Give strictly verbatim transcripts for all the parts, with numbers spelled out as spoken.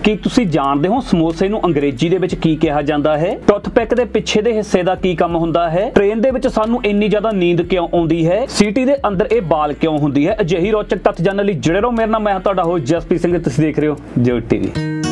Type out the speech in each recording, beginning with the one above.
ਕੀ ਤੁਸੀਂ ਜਾਣਦੇ ਹੋ ਸਮੋਸੇ ਨੂੰ ਅੰਗਰੇਜ਼ੀ ਦੇ ਵਿੱਚ ਕੀ ਕਿਹਾ ਜਾਂਦਾ ਹੈ? ਟੁੱਥਪਿਕ ਦੇ ਪਿੱਛੇ ਦੇ ਹਿੱਸੇ ਦਾ ਕੀ ਕੰਮ ਹੁੰਦਾ ਹੈ? ਟ੍ਰੇਨ ਦੇ ਵਿੱਚ ਸਾਨੂੰ ਇੰਨੀ ਜ਼ਿਆਦਾ ਨੀਂਦ ਕਿਉਂ ਆਉਂਦੀ ਹੈ? ਸੀਟੀ ਦੇ ਅੰਦਰ ਇਹ ਬਾਲ ਕਿਉਂ ਹੁੰਦੀ ਹੈ? ਅਜਿਹੀ ਰੋਚਕ ਤੱਥ ਜਾਣਨ ਲਈ ਜੁੜੇ ਰਹੋ ਮੇਰੇ ਨਾਲ। ਮੈਂ ਤੁਹਾਡਾ ਹੋਸਟ ਜਸਪ੍ਰੀਤ ਸਿੰਘ, ਤੁਸੀਂ ਦੇਖ ਰਹੇ ਹੋ ਜੋਟ ਟੀਵੀ।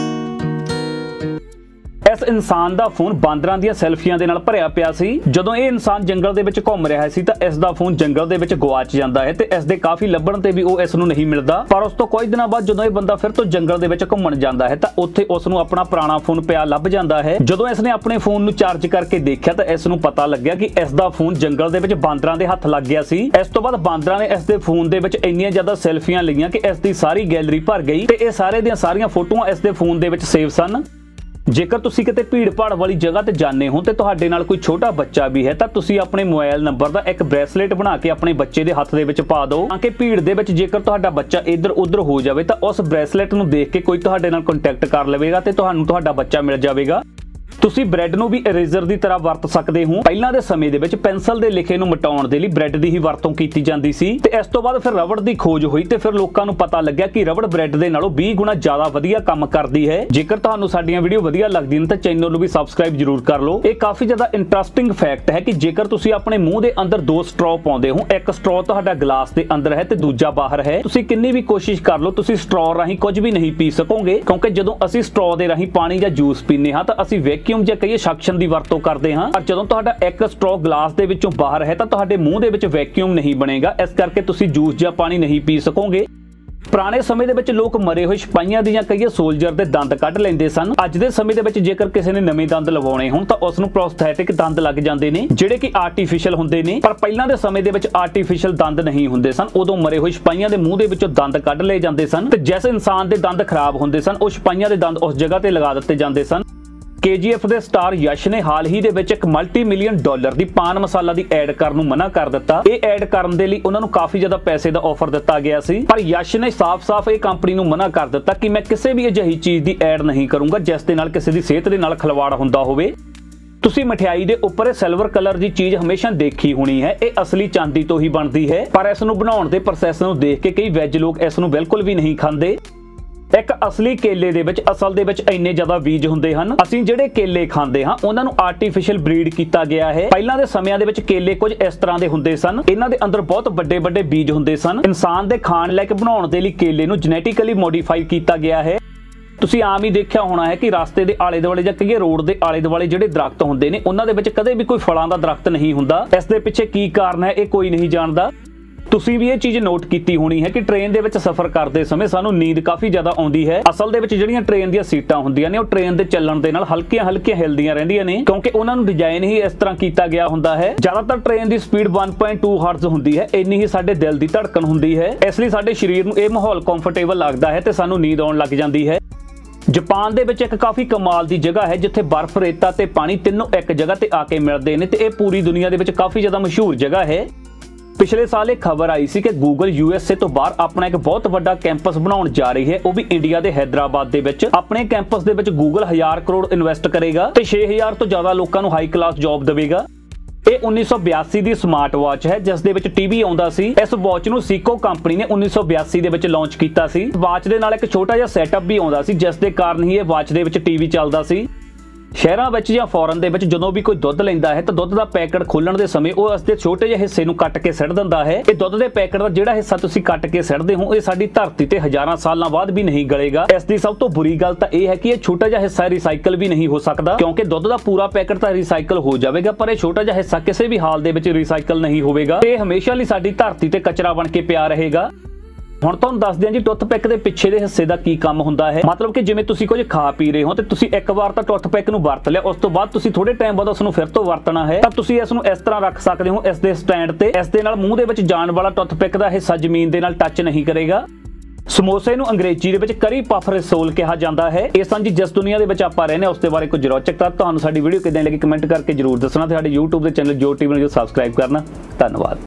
ਇਸ ਇਨਸਾਨ ਦਾ ਫੋਨ ਬਾਂਦਰਾਂ ਦੀਆਂ ਸੈਲਫੀਆਂ ਦੇ ਨਾਲ ਭਰਿਆ ਪਿਆ ਸੀ। ਜਦੋਂ ਇਹ ਇਨਸਾਨ ਜੰਗਲ ਦੇ ਵਿੱਚ ਘੁੰਮ ਰਿਹਾ ਸੀ ਤਾਂ ਇਸ ਦਾ ਫੋਨ ਜੰਗਲ ਦੇ ਵਿੱਚ ਗਵਾਚ ਜਾਂਦਾ ਹੈ ਤੇ ਇਸ ਦੇ ਕਾਫੀ ਲੱਭਣ ਤੇ ਵੀ ਉਹ ਇਸ ਨੂੰ ਨਹੀਂ ਮਿਲਦਾ। ਪਰ ਉਸ ਤੋਂ ਕੁਝ ਦਿਨਾਂ ਬਾਅਦ ਜਦੋਂ ਇਹ ਬੰਦਾ ਫਿਰ ਤੋਂ ਜੰਗਲ ਦੇ ਵਿੱਚ ਘੁੰਮਣ ਜਾਂਦਾ ਹੈ ਤਾਂ ਉੱਥੇ ਉਸ ਨੂੰ ਆਪਣਾ ਪੁਰਾਣਾ ਫੋਨ ਪਿਆ ਲੱਭ ਜਾਂਦਾ ਹੈ। ਜਦੋਂ ਇਸ ਨੇ ਆਪਣੇ ਫੋਨ ਨੂੰ ਚਾਰਜ ਕਰਕੇ ਦੇਖਿਆ ਤਾਂ ਇਸ ਨੂੰ ਪਤਾ ਲੱਗਿਆ ਕਿ ਇਸ ਦਾ ਫੋਨ ਜੰਗਲ ਦੇ ਵਿੱਚ ਬਾਂਦਰਾਂ ਦੇ ਹੱਥ ਲੱਗ ਗਿਆ ਸੀ। ਇਸ ਤੋਂ ਬਾਅਦ ਬਾਂਦਰਾਂ ਨੇ ਇਸ ਦੇ ਫੋਨ ਦੇ ਵਿੱਚ ਇੰਨੀਆਂ ਜ਼ਿਆਦਾ ਸੈਲਫੀਆਂ ਲਈਆਂ ਕਿ ਇਸ ਦੀ ਸਾਰੀ ਗੈਲਰੀ ਭਰ ਗਈ ਤੇ ਇਹ ਸਾਰੇ ਦੀਆਂ ਸਾਰੀਆਂ ਫੋਟੋਆਂ ਇਸ ਦੇ ਫੋਨ ਦੇ ਵਿੱਚ ਸੇਵ ਸਨ। ਜੇਕਰ ਤੁਸੀਂ ਕਿਤੇ ਭੀੜ ਭਾੜ ਵਾਲੀ ਜਗ੍ਹਾ ਤੇ ਜਾਂਦੇ ਹੋ ਤੇ ਤੁਹਾਡੇ ਨਾਲ ਕੋਈ ਛੋਟਾ ਬੱਚਾ ਵੀ ਹੈ ਤਾਂ ਤੁਸੀਂ ਆਪਣੇ ਮੋਬਾਈਲ ਨੰਬਰ ਦਾ ਇੱਕ ਬ੍ਰੇਸਲੇਟ ਬਣਾ ਕੇ ਆਪਣੇ ਬੱਚੇ ਦੇ ਹੱਥ ਦੇ ਵਿੱਚ ਪਾ ਦਿਓ ਤਾਂ ਕਿ ਭੀੜ ਦੇ ਵਿੱਚ ਜੇਕਰ ਤੁਹਾਡਾ ਬੱਚਾ ਇੱਧਰ ਉੱਧਰ ਹੋ ਜਾਵੇ ਤਾਂ ਉਸ ਬ੍ਰੇਸਲੇਟ ਨੂੰ ਦੇਖ ਕੇ ਕੋਈ ਤੁਹਾਡੇ ਨਾਲ ਕੰਟੈਕਟ ਕਰ ਲਵੇਗਾ ਤੇ ਤੁਹਾਨੂੰ ਤੁਹਾਡਾ ਬੱਚਾ ਮਿਲ ਜਾਵੇਗਾ। ਤੁਸੀਂ ਬ੍ਰੈਡ ਨੂੰ ਵੀ ਇਰੇਜ਼ਰ ਦੀ ਤਰ੍ਹਾਂ ਵਰਤ ਸਕਦੇ ਹੋ। ਪਹਿਲਾਂ ਦੇ ਸਮੇਂ ਦੇ ਵਿੱਚ ਪੈਨਸਲ ਦੇ ਲਿਖੇ ਨੂੰ ਮਿਟਾਉਣ ਦੇ ਲਈ ਬ੍ਰੈਡ ਦੀ ਹੀ ਵਰਤੋਂ ਕੀਤੀ ਜਾਂਦੀ ਸੀ ਤੇ ਇਸ ਤੋਂ ਬਾਅਦ ਫਿਰ ਰਬੜ ਦੀ ਖੋਜ ਹੋਈ ਤੇ ਫਿਰ ਲੋਕਾਂ ਨੂੰ ਪਤਾ ਲੱਗਿਆ ਕਿ ਰਬੜ ਬ੍ਰੈਡ ਦੇ ਨਾਲੋਂ ਵੀਹ ਗੁਣਾ ਜ਼ਿਆਦਾ ਵਧੀਆ ਕੰਮ ਕਰਦੀ ਹੈ। ਜੇਕਰ ਤੁਹਾਨੂੰ ਸਾਡੀਆਂ ਵੀਡੀਓ ਵਧੀਆ ਲੱਗਦੀਆਂ ਨੇ ਤਾਂ ਚੈਨਲ ਨੂੰ ਵੀ ਸਬਸਕ੍ਰਾਈਬ ਜ਼ਰੂਰ ਕਰ ਲਓ। ਇਹ ਕਾਫੀ ਜ਼ਿਆਦਾ ਇੰਟਰਸਟਿੰਗ ਫੈਕਟ ਹੈ ਕਿ ਜੇਕਰ ਤੁਸੀਂ ਆਪਣੇ ਮੂੰਹ ਦੇ ਅੰਦਰ ਦੋ ਸਟ੍ਰੋ ਪਾਉਂਦੇ ਹੋ, ਇੱਕ ਸਟ੍ਰੋ ਤੁਹਾਡਾ ਗਲਾਸ ਦੇ ਅੰਦਰ ਹੈ ਤੇ ਦੂਜਾ ਬਾਹਰ ਹੈ, ਤੁਸੀਂ ਕਿੰਨੀ ਵੀ ਕੋਸ਼ਿਸ਼ ਕਰ ਲਓ ਤੁਸੀਂ ਸਟ੍ਰੋ ਰਾਹੀਂ ਕੁਝ ਵੀ ਨਹੀਂ ਪੀ ਸਕੋਗੇ ਕਿਉਂਕਿ ਜਦੋਂ ਅਸੀਂ ਸਟ੍ਰੋ ਦੇ ਰਾਹੀਂ ਪਾਣੀ ਜਾਂ ਜੂਸ ਪੀਂਦੇ ਹਾਂ ਤਾਂ ਅਸੀਂ ਵੈਕਿਊਮ ਜਾਂ ਕਹੀਏ ਸਕਸ਼ਨ ਦੀ ਵਰਤੋਂ ਕਰਦੇ ਹਾਂ। ਪਰ ਜਦੋਂ ਤੁਹਾਡਾ ਇੱਕ ਸਟ੍ਰੋ ਗਲਾਸ ਦੇ ਵਿੱਚੋਂ ਬਾਹਰ ਹੈ ਤਾਂ ਤੁਹਾਡੇ ਮੂੰਹ ਦੇ ਵਿੱਚ ਵੈਕਿਊਮ ਨਹੀਂ ਬਣੇਗਾ, ਇਸ ਕਰਕੇ ਤੁਸੀਂ ਜੂਸ ਜਾਂ ਪਾਣੀ ਨਹੀਂ ਪੀ ਸਕੋਗੇ। ਪੁਰਾਣੇ ਸਮੇਂ ਦੇ ਵਿੱਚ ਲੋਕ ਮਰੇ ਹੋਏ ਸਿਪਾਹੀਆਂ ਦੀਆਂ ਕਹੀਏ ਸੋਲਜਰ ਦੇ ਦੰਦ ਕੱਢ ਲੈਂਦੇ ਸਨ। ਅੱਜ ਦੇ ਸਮੇਂ ਦੇ ਵਿੱਚ ਜੇਕਰ ਕਿਸੇ ਨੇ ਨਵੇਂ ਦੰਦ ਲਵਾਉਣੇ ਹੋਣ ਤਾਂ ਉਸ ਨੂੰ ਪ੍ਰੋਸਥੈਟਿਕ ਦੰਦ ਲੱਗ ਜਾਂਦੇ ਨੇ ਜਿਹੜੇ ਕਿ ਆਰਟੀਫੀਸ਼ੀਅਲ ਹੁੰਦੇ ਨੇ। ਪਰ ਪਹਿਲਾਂ ਦੇ ਸਮੇਂ ਦੇ ਵਿੱਚ ਆਰਟੀਫੀਸ਼ੀਅਲ ਦੰਦ ਨਹੀਂ ਹੁੰਦੇ ਸਨ। ਉਦੋਂ ਮਰੇ ਹੋਏ ਸਿਪਾਹੀਆਂ ਦੇ ਮੂੰਹ ਦੇ ਵਿੱਚੋਂ ਦੰਦ ਕੱਢ ਲਏ ਜਾਂਦੇ ਸਨ ਤੇ ਜਿਸ ਇਨਸਾਨ ਦੇ ਦੰਦ ਖਰਾਬ ਹੁੰਦੇ ਸਨ ਉਹ ਸਿਪਾਹੀਆਂ ਦੇ ਦੰਦ ਉਸ ਜਗ੍ਹਾ ਤੇ ਲਗਾ ਦਿੱਤੇ ਜਾਂਦੇ ਸਨ। ਕੇ ਜੀ ਐਫ ਦੇ ਸਟਾਰ ਯਸ਼ ਨੇ ਹਾਲ ਹੀ ਦੇ ਵਿੱਚ ਇੱਕ ਮਲਟੀ ਮਿਲੀਅਨ ਡਾਲਰ ਦੀ ਪਾਨ ਮਸਾਲਾ ਦੀ ਐਡ ਕਰਨ ਨੂੰ ਮਨਾ ਕਰ ਦਿੱਤਾ। ਇਹ ਐਡ ਕਰਨ ਦੇ ਲਈ ਉਹਨਾਂ ਨੂੰ ਕਾਫੀ ਜ਼ਿਆਦਾ ਪੈਸੇ ਦਾ ਆਫਰ ਦਿੱਤਾ ਗਿਆ ਸੀ ਪਰ ਯਸ਼ ਨੇ ਸਾਫ਼-ਸਾਫ਼ ਇਹ ਕੰਪਨੀ ਨੂੰ ਮਨਾ ਕਰ ਦਿੱਤਾ ਕਿ ਮੈਂ ਕਿਸੇ ਵੀ ਅਜਿਹੀ ਚੀਜ਼ ਦੀ ਐਡ ਨਹੀਂ ਕਰੂੰਗਾ ਜਿਸ ਦੇ ਨਾਲ ਕਿਸੇ ਦੀ ਸਿਹਤ ਦੇ ਨਾਲ ਖਿਲਵਾੜ ਹੁੰਦਾ ਹੋਵੇ। ਤੁਸੀਂ ਮਠਿਆਈ ਦੇ ਉੱਪਰ ਇਹ ਸਿਲਵਰ ਕਲਰ ਦੀ ਚੀਜ਼ ਹਮੇਸ਼ਾ ਦੇਖੀ ਹੋਣੀ ਹੈ। ਇਹ ਅਸਲੀ ਚਾਂਦੀ ਤੋਂ ਹੀ ਬਣਦੀ ਹੈ ਪਰ ਇਸ ਨੂੰ ਬਣਾਉਣ ਦੇ ਪ੍ਰੋਸੈਸ ਨੂੰ ਦੇਖ ਕੇ ਕਈ ਵੈਜ ਲੋਕ ਇਸ ਨੂੰ ਬਿਲਕੁਲ ਵੀ ਨਹੀਂ ਖਾਂਦੇ। ਇੱਕ ਅਸਲੀ ਕੇਲੇ ਦੇ ਵਿੱਚ ਅਸਲ ਦੇ ਵਿੱਚ ਇੰਨੇ ਜ਼ਿਆਦਾ ਬੀਜ ਹੁੰਦੇ ਹਨ। ਅਸੀਂ ਜਿਹੜੇ ਕੇਲੇ ਖਾਂਦੇ ਹਾਂ ਉਹਨਾਂ ਨੂੰ ਆਰਟੀਫੀਸ਼ੀਅਲ ਬਰੀਡ ਕੀਤਾ ਗਿਆ ਹੈ। ਪਹਿਲਾਂ ਦੇ ਸਮਿਆਂ ਦੇ ਵਿੱਚ ਕੇਲੇ ਕੁਝ ਇਸ ਤਰ੍ਹਾਂ ਦੇ ਹੁੰਦੇ ਸਨ। ਇਹਨਾਂ ਦੇ ਅੰਦਰ ਬਹੁਤ ਵੱਡੇ ਵੱਡੇ ਬੀਜ ਹੁੰਦੇ ਸਨ। ਇਨਸਾਨ ਦੇ ਖਾਣ ਲੈ ਕੇ ਬਣਾਉਣ ਦੇ ਲਈ ਕੇਲੇ ਨੂੰ ਜੈਨੇਟਿਕਲੀ ਮੋਡੀਫਾਈ ਕੀਤਾ ਗਿਆ ਹੈ। ਤੁਸੀਂ ਆਮ ਹੀ ਦੇਖਿਆ ਹੋਣਾ ਹੈ ਕਿ ਰਸਤੇ ਦੇ ਆਲੇ ਦੁਆਲੇ ਜਾਂ ਕਈ ਰੋਡ ਦੇ ਆਲੇ ਦੁਆਲੇ ਜਿਹੜੇ ਦਰਖਤ ਹੁੰਦੇ ਨੇ ਉਹਨਾਂ ਦੇ ਵਿੱਚ ਕਦੇ ਵੀ ਕੋਈ ਫਲਾਂ ਦਾ ਦਰਖਤ ਨਹੀਂ ਹੁੰਦਾ। ਇਸ ਦੇ ਪਿੱਛੇ ਕੀ ਕਾਰਨ ਹੈ ਇਹ ਕੋਈ ਨਹੀਂ ਜਾਣਦਾ। ਤੁਸੀਂ ਵੀ ਇਹ ਚੀਜ਼ ਨੋਟ ਕੀਤੀ ਹੋਣੀ ਹੈ ਕਿ ਟ੍ਰੇਨ ਦੇ ਵਿੱਚ ਸਫ਼ਰ ਕਰਦੇ ਸਮੇਂ ਸਾਨੂੰ ਨੀਂਦ ਕਾਫੀ ਜ਼ਿਆਦਾ ਆਉਂਦੀ ਹੈ। ਅਸਲ ਦੇ ਵਿੱਚ ਜਿਹੜੀਆਂ ਟ੍ਰੇਨ ਦੀਆਂ ਸੀਟਾਂ ਹੁੰਦੀਆਂ ਨੇ ਉਹ ਟ੍ਰੇਨ ਦੇ ਚੱਲਣ ਦੇ ਨਾਲ ਹਲਕੀਆਂ ਹਲਕੀਆਂ ਹਿਲਦੀਆਂ ਰਹਿੰਦੀਆਂ ਨੇ ਕਿਉਂਕਿ ਉਹਨਾਂ ਨੂੰ ਡਿਜ਼ਾਈਨ ਹੀ ਇਸ ਤਰ੍ਹਾਂ ਕੀਤਾ ਗਿਆ ਹੁੰਦਾ ਹੈ। ਜ਼ਿਆਦਾਤਰ ਟ੍ਰੇਨ ਦੀ ਸਪੀਡ ਇੱਕ ਪੁਆਇੰਟ ਦੋ ਹਰਟਜ਼ ਹੁੰਦੀ ਹੈ, ਇੰਨੀ ਹੀ ਸਾਡੇ ਦਿਲ ਦੀ ਧੜਕਣ ਹੁੰਦੀ ਹੈ। ਇਸ ਲਈ ਸਾਡੇ ਸਰੀਰ ਨੂੰ ਇਹ ਮਾਹੌਲ ਕੰਫਰਟੇਬਲ ਲੱਗਦਾ ਹੈ ਤੇ ਸਾਨੂੰ ਨੀਂਦ ਆਉਣ ਲੱਗ ਜਾਂਦੀ ਹੈ। ਜਾਪਾਨ ਦੇ ਵਿੱਚ ਇੱਕ ਕਾਫੀ ਕਮਾਲ ਦੀ ਜਗ੍ਹਾ ਹੈ ਜਿੱਥੇ ਬਰਫ਼, ਰੇਤਾ ਤੇ ਪਾਣੀ ਤਿੰਨੋਂ ਇੱਕ ਜਗ੍ਹਾ ਤੇ ਆ ਕੇ ਮਿਲਦੇ ਨੇ ਤੇ ਇਹ ਪੂਰੀ ਦੁਨੀਆ ਦੇ ਵਿੱਚ ਕਾਫੀ ਜ਼ਿਆਦਾ ਮਸ਼ਹੂਰ ਜਗ੍ਹਾ ਹੈ। ਪਿਛਲੇ ਸਾਲ ਇੱਕ ਖਬਰ ਆਈ ਸੀ ਕਿ ਗੂਗਲ ਯੂ ਐਸ ਏ ਤੋਂ ਬਾਹਰ ਆਪਣਾ ਇੱਕ ਬਹੁਤ ਵੱਡਾ ਕੈਂਪਸ ਬਣਾਉਣ ਜਾ ਰਹੀ ਹੈ, ਉਹ ਵੀ ਇੰਡੀਆ ਦੇ ਹੈਦਰਾਬਾਦ ਦੇ ਵਿੱਚ। ਆਪਣੇ ਕੈਂਪਸ ਦੇ ਵਿੱਚ ਗੂਗਲ ਹਜ਼ਾਰ ਕਰੋੜ ਇਨਵੈਸਟ ਕਰੇਗਾ ਤੇ ਛੇ ਹਜ਼ਾਰ ਤੋਂ ਜ਼ਿਆਦਾ ਲੋਕਾਂ ਨੂੰ ਹਾਈ ਕਲਾਸ ਜੌਬ ਦੇਵੇਗਾ। ਇਹ ਉੱਨੀ ਸੌ ਬਿਆਸੀ ਦੀ ਸਮਾਰਟ ਵਾਚ ਹੈ ਜਿਸ ਦੇ ਵਿੱਚ ਟੀਵੀ ਆਉਂਦਾ ਸੀ। ਇਸ ਵਾਚ ਨੂੰ ਸੀਕੋ ਕੰਪਨੀ ਨੇ ਉੱਨੀ ਸੌ ਬਿਆਸੀ ਦੇ ਵਿੱਚ ਲਾਂਚ ਕੀਤਾ ਸੀ। ਵਾਚ ਦੇ ਨਾਲ ਇੱਕ ਛੋਟਾ ਜਿਹਾ ਸੈਟਅਪ ਵੀ ਆਉਂਦਾ ਸੀ ਜਿਸ ਦੇ ਕਾਰਨ ਹੀ ਇਹ ਵਾਚ ਦੇ ਵਿੱਚ ਟੀਵੀ ਚੱਲਦਾ ਸੀ। ਸ਼ਹਿਰਾਂ ਵਿੱਚ ਜਾਂ ਫੋਰਨ ਦੇ ਵਿੱਚ ਜਦੋਂ ਵੀ ਕੋਈ ਦੁੱਧ ਲੈਂਦਾ ਹੈ ਤਾਂ ਦੁੱਧ ਦਾ ਪੈਕਟ ਖੋਲਣ ਦੇ ਸਮੇਂ ਉਹ ਇਸ ਦੇ ਛੋਟੇ ਜਿਹੇ ਹਿੱਸੇ ਨੂੰ ਕੱਟ ਕੇ ਸਿੱਟ ਦਿੰਦਾ ਹੈ। ਇਹ ਦੁੱਧ ਦੇ ਪੈਕਟ ਦਾ ਜਿਹੜਾ ਹਿੱਸਾ ਤੁਸੀਂ ਕੱਟ ਕੇ ਸਿੱਟਦੇ ਹੋ ਇਹ ਸਾਡੀ ਧਰਤੀ ਤੇ ਹਜ਼ਾਰਾਂ ਸਾਲਾਂ ਬਾਅਦ ਵੀ ਨਹੀਂ ਗਲੇਗਾ। ਇਸ ਦੀ ਸਭ ਤੋਂ ਬੁਰੀ ਗੱਲ ਤਾਂ ਇਹ ਹੈ ਕਿ ਇਹ ਛੋਟਾ ਜਿਹਾ ਹਿੱਸਾ ਰੀਸਾਈਕਲ ਵੀ ਨਹੀਂ ਹੋ ਸਕਦਾ ਕਿਉਂਕਿ ਦੁੱਧ ਦਾ ਪੂਰਾ ਪੈਕਟ ਤਾਂ ਰੀਸਾਈਕਲ ਹੋ ਜਾਵੇਗਾ ਪਰ ਇਹ ਛੋਟਾ ਜਿਹਾ ਹਿੱਸਾ ਕਿਸੇ ਵੀ ਹਾਲ ਦੇ ਵਿੱਚ ਰੀਸਾਈਕਲ ਨਹੀਂ ਹੋਵੇਗਾ ਤੇ ਇਹ ਹਮੇਸ਼ਾ ਲਈ ਸਾਡੀ ਧਰਤੀ ਤੇ ਕਚਰਾ ਬਣ ਕੇ ਪਿਆ ਰਹੇਗਾ। ਹੁਣ ਤੁਹਾਨੂੰ ਦੱਸਦੇ ਹਾਂ ਜੀ ਟੁੱਥਪਿਕ ਦੇ ਪਿੱਛੇ ਦੇ ਹਿੱਸੇ ਦਾ ਕੀ ਕੰਮ ਹੁੰਦਾ ਹੈ। ਮਤਲਬ ਕਿ ਜਿਵੇਂ ਤੁਸੀਂ ਕੁਝ ਖਾ ਪੀ ਰਹੇ ਹੋ ਤੇ ਤੁਸੀਂ ਇੱਕ ਵਾਰ ਤਾਂ ਟੁੱਥਪਿਕ ਨੂੰ ਵਰਤ ਲਿਆ, ਉਸ ਤੋਂ ਬਾਅਦ ਤੁਸੀਂ ਥੋੜੇ ਟਾਈਮ ਬਾਅਦ ਉਸ ਨੂੰ ਫਿਰ ਤੋਂ ਵਰਤਣਾ ਹੈ ਤਾਂ ਤੁਸੀਂ ਇਸ ਨੂੰ ਇਸ ਤਰ੍ਹਾਂ ਰੱਖ ਸਕਦੇ ਹੋ ਇਸ ਦੇ ਸਟੈਂਡ ਤੇ। ਇਸ ਦੇ ਨਾਲ ਮੂੰਹ ਦੇ ਵਿੱਚ ਜਾਣ ਵਾਲਾ ਟੁੱਥਪਿਕ ਦਾ ਹਿੱਸਾ ਜ਼ਮੀਨ ਦੇ ਨਾਲ ਟੱਚ ਨਹੀਂ ਕਰੇਗਾ। ਸਮੋਸੇ ਨੂੰ ਅੰਗਰੇਜ਼ੀ ਦੇ ਵਿੱਚ ਕਰੀ ਪਫ ਰਸੋਲ ਕਿਹਾ ਜਾਂਦਾ ਹੈ। ਇਹ ਸਨ ਜੀ ਜਿਸ ਦੁਨੀਆ ਦੇ ਵਿੱਚ ਆਪਾਂ ਰਹਿੰਦੇ ਹਾਂ ਉਸ ਦੇ ਬਾਰੇ ਕੁਝ ਰੌਚਕ ਤੱਥ। ਤੁਹਾਨੂੰ ਸਾਡੀ ਵੀਡੀਓ ਕਿਦਾਂ ਲੱਗੀ ਕਮੈਂਟ ਕਰਕੇ ਜਰੂਰ ਦੱਸਣਾ ਤੇ ਸਾਡੇ YouTube ਦੇ ਚੈਨਲ ਜੋਟ ਟੀਵੀ ਨੂੰ ਸਬਸਕ੍ਰਾਈਬ ਕਰਨਾ। ਧੰਨਵਾਦ।